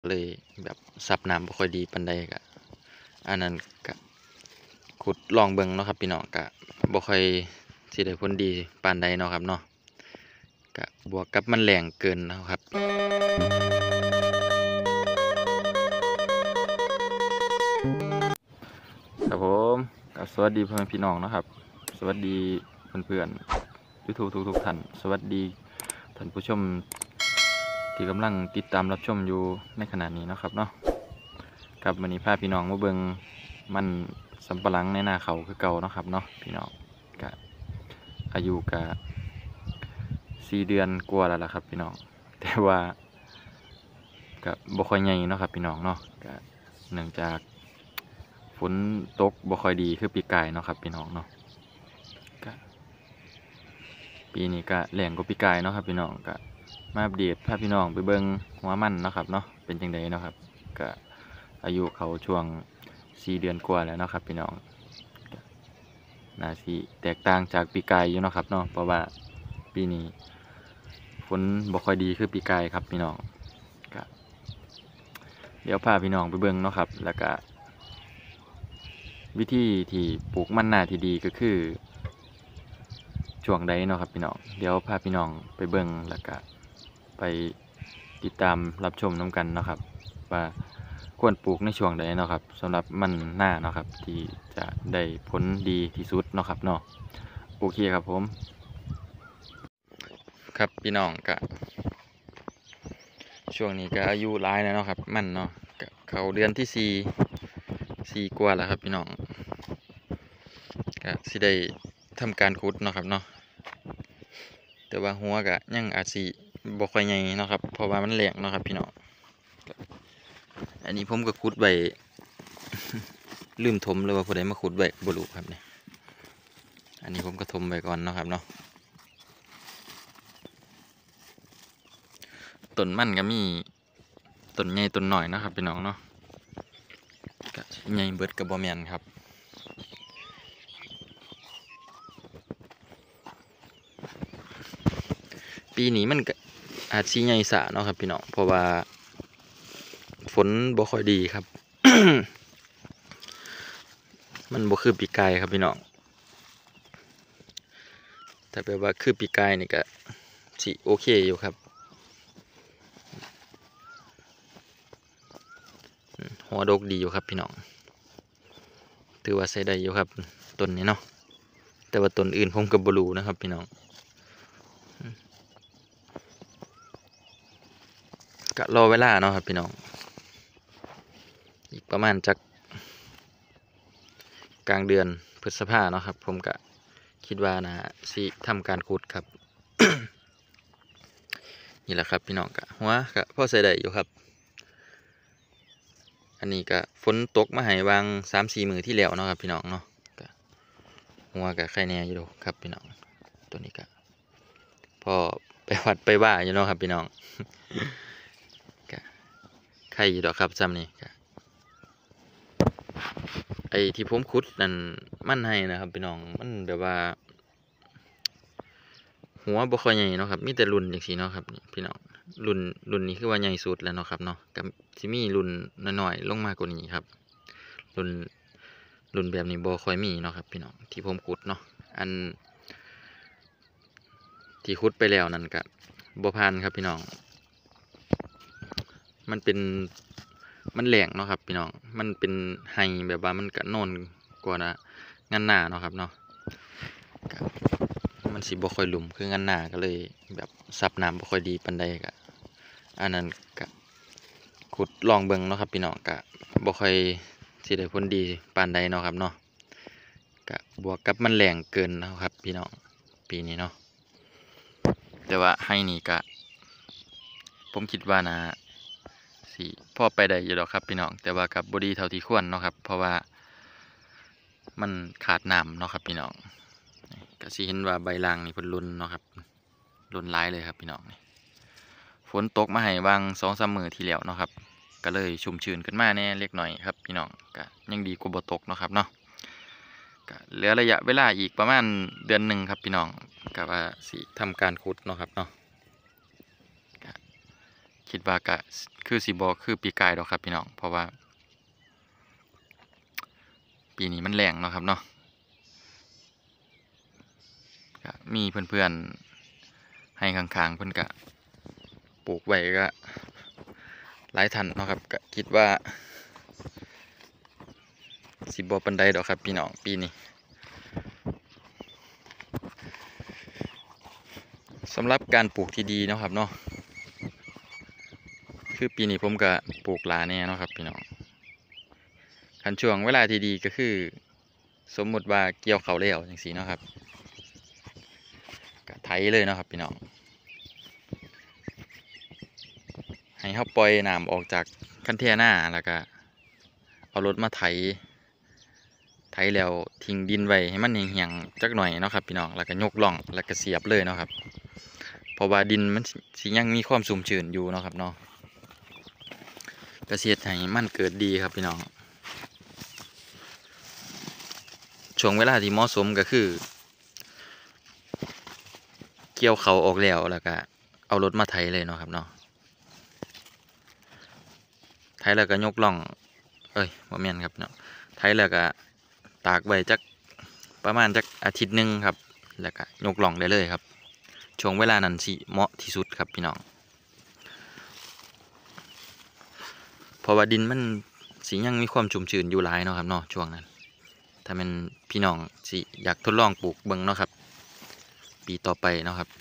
เลยแบบซับน้ำบ่ค่อยดีปานใดก็อันนั้นก็ขุดลองเบิ่งเนาะครับพี่น้องก็บ่ค่อยสิได้ผลดีปานใดเนาะครับเนาะก็บวกกับมันแรงเกินนะครับครับผมก็สวัสดีพ่อแม่พี่น้องนะครับสวัสดีเพื่อนๆYouTubeทุกท่านสวัสดีท่านผู้ชมที่กำลังติดตามรับชมอยู่ในขณะนี้นะครับเนาะครับวันนี้พาพี่น้องมาเบิ่งมันสำปะหลังในนาเขาคือเก่านะครับเนาะพี่น้องก็อายุก็4 เดือนกว่าแล้วล่ะครับพี่น้องแต่ว่าก็บ่ค่อยใหญ่เนาะครับพี่น้องเนาะก็เนื่องจากฝนตกบ่ค่อยดีคือปีกายเนาะครับพี่น้องเนาะก็ปีนี้ก็แรงกว่าปีกายเนาะครับพี่น้องก็มาอัปเดตพาพี่น้องไปเบิ่งหัวมันเนาะครับเนาะเป็นจังไดเนาะครับก็อายุเขาช่วง4 เดือนกว่าแล้วเนาะครับพี่น้องน่าสิแตกต่างจากปีกายอยู่เนาะครับเนาะเพราะว่าปีนี้ฝนบ่ค่อยดีคือปีกายครับพี่น้องก็เดี๋ยวพาพี่น้องไปเบิ่งเนาะครับแล้วก็วิธีที่ปลูกมันนาที่ดีก็คือช่วงใดเนาะครับพี่น้องเดี๋ยวพาพี่น้องไปเบิ่งแล้วก็ไปติดตามรับชมน้ำกันเนาะครับว่าควรปลูกในช่วงใดเนาะครับสำหรับมันหน้าเนาะครับที่จะได้ผลดีที่สุดเนาะครับเนาะโอเคครับผมครับพี่น้องก็ช่วงนี้ก็อายุหลายแล้วเนาะครับมันเนาะก็เข้าเดือนที่4กว่าแล้วครับพี่น้องก็สิได้ทำการขุดเนาะครับเนาะแต่ว่าหัวก็ยังอาจสิบ่ค่อยใหญ่เนาะครับเพราะว่ามันแหลงเนาะครับพี่น้องอันนี้ผมก็ขุดไว้ ลืมถมเลยว่าผู้ใดมาขุดไว้บ่รู้ครับเนี่ยอันนี้ผมก็ถมไว้ก่อนเนาะครับเนาะต้นมันก็มีต้นใหญ่ต้นหน่อยนะครับพี่น้องเนาะก็ใหญ่เบิดก็บ่แม่นครับปีนี้มันก็อาจสิใหญ่สะเนาะครับพี่น้องเพราะว่าฝนบ่ค่อยดีครับ มันบ่คือปีกายครับพี่น้องถ้าแปลว่าคือปีกายนี่ก็สิโอเคอยู่ครับหัวดกดีอยู่ครับพี่น้องถือว่าใช้ได้อยู่ครับต้นนี้เนาะแต่ว่าต้นอื่นผมก็บ่รู้นะครับพี่น้องก็รอเวลาเนาะครับพี่น้องอีกประมาณจักกลางเดือนพฤษภาเนาะครับผมก็คิดว่านะสิทำการขุดครับ นี่แหละครับพี่น้องก็หัวก็พอใส่ได้อยู่ครับอันนี้ก็ฝนตกมาให้วาง3-4 มื้อที่แล้วเนาะครับพี่น้องเนาะก็หัวก็ไข่แน่อยู่ครับพี่น้องตัวนี้ก็พอไปวัดไปว่าอยู่เนาะครับพี่น้อง ก็ไข่อยู่ดอกครับซ้ำนี่ก็ไอ้ที่ผมขุดนั่นมันให้นะครับพี่น้องมันแบบว่าหัวบ่ค่อยใหญ่เนาะครับมีแต่รุ่นจังซี่เนาะครับนี่พี่น้องรุ่นนี้คือว่าใหญ่สุดแล้วเนาะครับเนาะก็สิมีรุ่นน้อยๆลงมากว่านี้ครับรุ่นรุ่นแบบนี้บ่ค่อยมีเนาะครับพี่น้องที่ผมขุดเนาะอันที่ขุดไปแล้วนั่นก็บ่ผ่านครับพี่น้องมันเป็นมันแหลงเนาะครับพี่น้องมันเป็นไฮแบบว่ามันก็โน่นกว่านะงานหน้าเนาะครับเนาะก็มันสิบ่ค่อยหลุมคืองานหน้าก็เลยแบบซับน้ำบ่ค่อยดีปานใดก็อันนั้นก็ขุดลองเบิ่งเนาะครับพี่น้องก็บ่ค่อยสิได้ผลดีปานใดเนาะครับเนาะก็บวกกับมันแรงเกินนะครับพี่น้องปีนี้เนาะแต่ว่าให้นี่ก็ผมคิดว่านะสิพอไปได้อยู่ดอกครับพี่น้องแต่ว่ากับบ่ดีเท่าที่ควรเนาะครับเพราะว่ามันขาดน้ำเนาะครับพี่น้องก็สิเห็นว่าใบลางนี่เพิ่นหล่นเนาะครับหล่นหลายเลยครับพี่น้องฝนตกมาให้วาง 2-3 มื้อที่แล้วเนาะครับก็เลยชุ่มชื้นขึ้นมาแน่เล็กน้อยครับพี่น้องก็ยังดีกว่าบ่ตกเนาะครับเนาะก็เหลือระยะเวลาอีกประมาณเดือนหนึ่งครับพี่น้องก็ว่าสิทำการขุดเนาะครับเนาะก็คคิดว่ากะคือสิบ่คือปีกายดอกครับพี่น้องเพราะว่าปีนี้มันแรงเนาะครับเนาะก็มีเพื่อนๆให้ข้างๆเพิ่นก็ปลูกไว้ก็หลายท่านเนาะครับก็คิดว่าสิบ่ปานใดดอกครับพี่น้องปีนี้สำหรับการปลูกที่ดีเนาะครับเนาะคือปีนี้ผมก็ปลูกหลายแน่เนาะครับพี่น้องคันช่วงเวลาที่ดีก็คือสมมุติว่าเกี่ยวข้าวแล้วจังซี่เนาะครับก็ไถเลยเนาะครับพี่น้องให้เฮาปล่อยน้ำออกจากคันเทน่าแล้วก็เอารถมาไถแล้วทิ้งดินไว้ให้มันแห้งๆจักหน่อยเนาะครับพี่น้องแล้วก็ยกล่องแล้วก็เสียบเลยเนาะครับเพราะว่าดินมันสิยังมีความชุ่มชื้นอยู่เนาะครับเนาะก็เสียให้มันเกิดดีครับพี่น้องช่วงเวลาที่เหมาะสมก็คือเกี่ยวเขาออกแล้วก็เอารถมาไถเลยเนาะครับเนาะไถแล้วก็ยกล่องบ่แม่นครับเนาะไถแล้วก็ตากไว้จักประมาณจักอาทิตย์หนึ่งครับแล้วก็ยกล่องได้เลยครับช่วงเวลานั้นสิเหมาะที่สุดครับพี่น้องเพราะว่าดินมันสิยังมีความชุ่มชื้นอยู่หลายเนาะครับเนาะช่วงนั้นถ้าเป็นพี่น้องสิอยากทดลองปลูกเบิ่งเนาะครับปีต่อไปเนาะครับ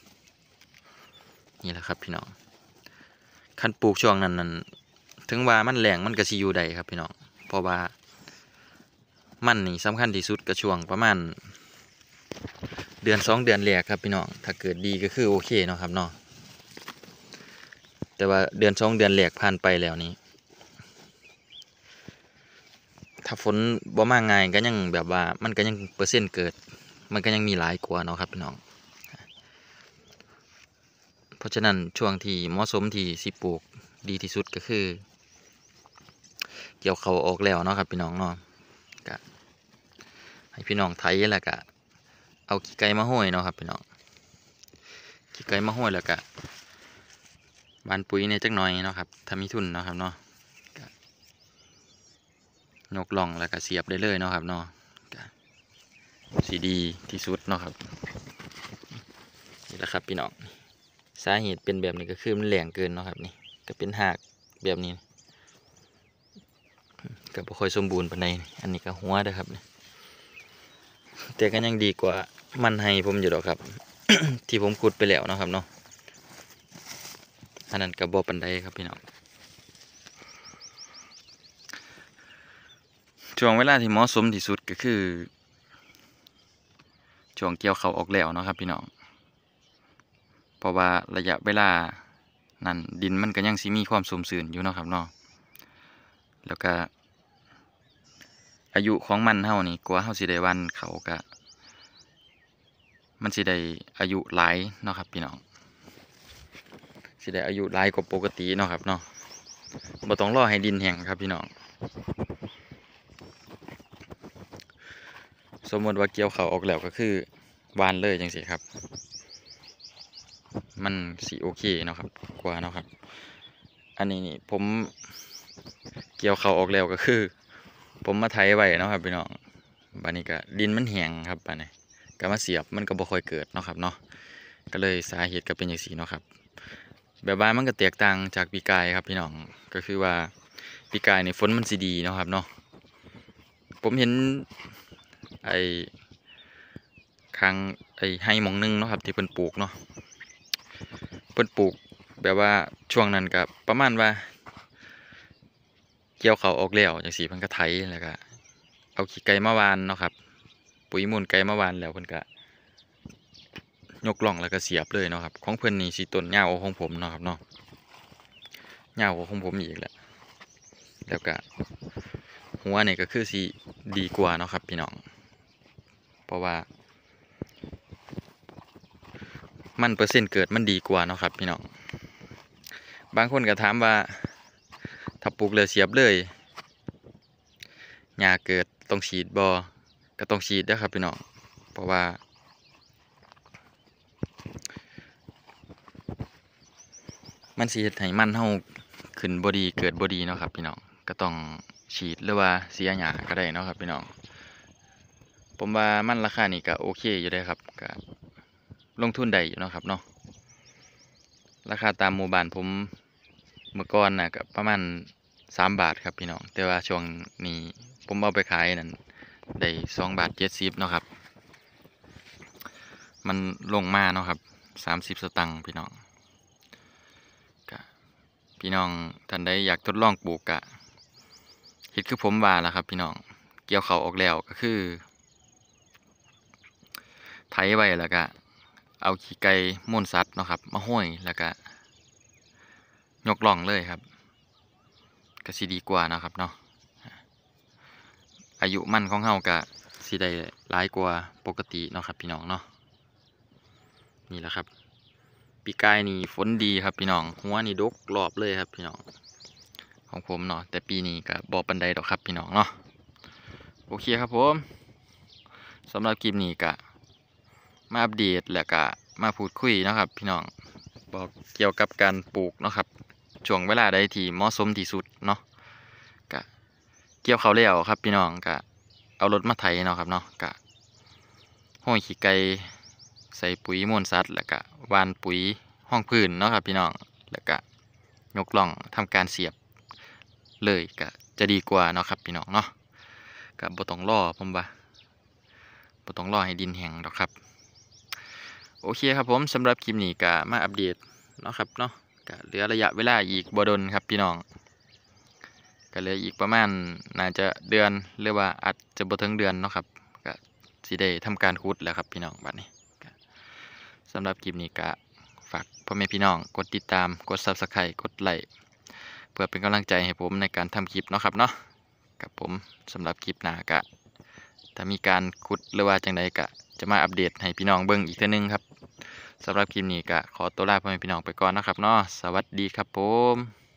นี่แหละครับพี่น้องคันปลูกช่วงนั้นถึงว่ามันแรงมันก็สิอยู่ได้ครับพี่น้องเพราะว่ามันนี่สำคัญที่สุดก็ช่วงประมาณเดือน2 เดือนแรกครับพี่น้องถ้าเกิดดีก็คือโอเคเนาะครับเนาะแต่ว่าเดือน2 เดือนแรกผ่านไปแล้วนี้ถ้าฝนบ่มาง่ายก็ยังแบบว่ามันก็ยังเปอร์เซ็นต์เกิดมันก็ยังมีหลายกว่าเนาะครับพี่น้องเพราะฉะนั้นช่วงที่เหมาะสมที่สิปลูกดีที่สุดก็คือเกี่ยวเขาออกแล้วเนาะครับพี่น้องเนาะก็ให้พี่น้องไถแล้วก็เอาขี้ไก่มาห้อยเนาะครับพี่น้องขี้ไก่มาห้อยแล้วก็บานปุ๋ยเนี่ยจักหน่อยเนาะครับถ้ามีทุนเนาะครับเนาะยกล่องแล้วก็เสียบได้เลยเนาะครับเนาะสีดีที่สุดเนาะครับนี่แหละครับพี่น้องสาเหตุเป็นแบบนี้ก็คือมันแรงเกินเนาะครับนี่ก็เป็นหากแบบนี้ก็บ่ค่อยสมบูรณ์ปานใดอันนี้ก็หัวเด้อครับแต่ก็ยังดีกว่ามันให้ผมอยู่ดอกครับ ที่ผมขุดไปแล้วเนาะครับเนาะอันนั้นก็บ่ปานใดครับพี่น้องช่วงเวลาที่เหมาะสมที่สุดก็คือช่วงเกี่ยวเขาออกแล้วเนาะครับพี่น้องเพราะว่าระยะเวลานั้นดินมันก็ยังสิมีความชุ่มชื้นอยู่เนาะครับเนาะแล้วก็อายุของมันเฮานี่กว่าเฮาสิได้วันเขาก็มันสิได้อายุหลายเนาะครับพี่น้องสิได้อายุหลายกว่าปกติเนาะครับเนาะบ่ต้องรอให้ดินแห้งครับพี่น้องสมมติว่าเกี่ยวเขาออกแล้วก็คือวานเลยจังสิครับมันสิโอเคเนาะครับกว่าเนาะครับอันนี้นี่ผมเกี่ยวเขาออกแล้วก็คือผมมาไถไว้เนาะครับพี่น้องบัดนี้ก็ดินมันแห้งครับบัดนี้ก็มาเสียบมันก็บ่ค่อยเกิดเนาะครับเนาะก็เลยสาเหตุก็เป็นอย่างนี้เนาะครับแบบว่ามันก็แตกต่างจากปีกายครับพี่น้องก็คือว่าปีกายนี่ฝนมันสิดีเนาะครับเนาะผมเห็นไอ้ครั้งไอ้ให้หมองนึงเนาะครับที่เพิ่นปลูกเนาะเพิ่นปลูกแบบว่าช่วงนั้นก็ประมาณว่าเกี่ยวเขาออกแล้วจังซี่เพิ่นก็ไถแล้วก็เอาขี้ไก่มาหว่านเนาะครับปุ๋ยมูลไก่มาหว่านแล้วเพิ่นก็ยกล่องแล้วก็เสียบเลยเนาะครับของเพิ่นนี่สิต้นยาวกว่าของผมเนาะครับเนาะยาวกว่าของผมอีกแล้วก็หัวนี่ก็คือสิดีกว่าเนาะครับพี่น้องเพราะว่ามันเปอร์เซ็นต์เกิดมันดีกว่าเนาะครับพี่น้องบางคนก็ถามว่าถ้าปลูกเลยเสียบเลยหญ้าเกิดต้องฉีดบ่ก็ต้องฉีดนะครับพี่น้องเพราะว่ามันสิเฮ็ดให้มันเฮาขึ้นบ่ดีเกิดบ่ดีเนาะครับพี่น้องก็ต้องฉีดหรือว่าเสียหญ้าก็ได้เนาะครับพี่น้องผมว่ามันราคานี่ก็โอเคอยู่ได้ครับก็ลงทุนได้อยู่เนาะครับเนาะราคาตามหมู่บ้านผมเมื่อก่อนน่ะก็ประมาณ3 บาทครับพี่น้องแต่ว่าช่วงนี้ผมเอาไปขายนั่นได้2.70 บาทเนาะครับมันลงมาเนาะครับ30 สตางค์พี่น้องก็พี่น้องท่านใดอยากทดลองปลูกก็เฮ็ดคือผมว่าล่ะครับพี่น้องเกี่ยวเขาวออกแล้วก็คือไถไว้แล้วก็เอาขี้ไก่มูลสัตว์เนาะครับมาห้อยแล้วก็ยกล่องเลยครับก็สิดีกว่านะครับเนาะอายุมันของเฮาก็สิได้หลายกว่าปกติเนาะครับพี่น้องเนาะนี่แหละครับปีกายนี่ฝนดีครับพี่น้องหัวนี่ดกรอบเลยครับพี่น้องของผมเนาะแต่ปีนี้ก็บ่ปานใดดอกครับพี่น้องเนาะโอเคครับผมสำหรับคลิปนี้ก็มาอัปเดตแล้วก็มาพูดคุยเนาะครับพี่น้องบอกเกี่ยวกับการปลูกเนาะครับช่วงเวลาใดที่เหมาะสมที่สุดเนาะก็เกี่ยวเขาวแล้วครับพี่น้องก็เอารถมาไถเนาะครับเนาะก็ห้อยขี้ไก่ใส่ปุ๋ยมูลสัตว์แล้วก็หว่านปุ๋ยห้องพื้นเนาะครับพี่น้องแล้วก็ยกล่องทำการเสียบเลยก็จะดีกว่าเนาะครับพี่น้องเนาะก็บ่ต้องรอผมว่าบ่ต้องรอให้ดินแห้งดอกครับโอเคครับผมสำหรับคลิปนี้ก็มาอัปเดตเนาะครับเนาะก็เหลือระยะเวลาอีกบ่ดนครับพี่น้องก็เหลืออีกประมาณน่าจะเดือนหรือว่าอาจจะบ่ถึงเดือนเนาะครับก็สิได้ทำการขุดแล้วครับพี่น้องบัดนี้ก็สำหรับคลิปนี้ก็ฝากพ่อแม่พี่น้องกดติดตามกด Subscribe กดไลค์เพื่อเป็นกำลังใจให้ผมในการทำคลิปเนาะครับเนาะกับผมสำหรับคลิปหน้าก็ถ้ามีการขุดหรือว่าจังใดก็จะมาอัปเดตให้พี่น้องเบิ่งอีกเทื่อนึงครับสำหรับคลิปนี้ก็ขอตัวลาพ่อแม่พี่น้องไปก่อนนะครับเนาะสวัสดีครับผม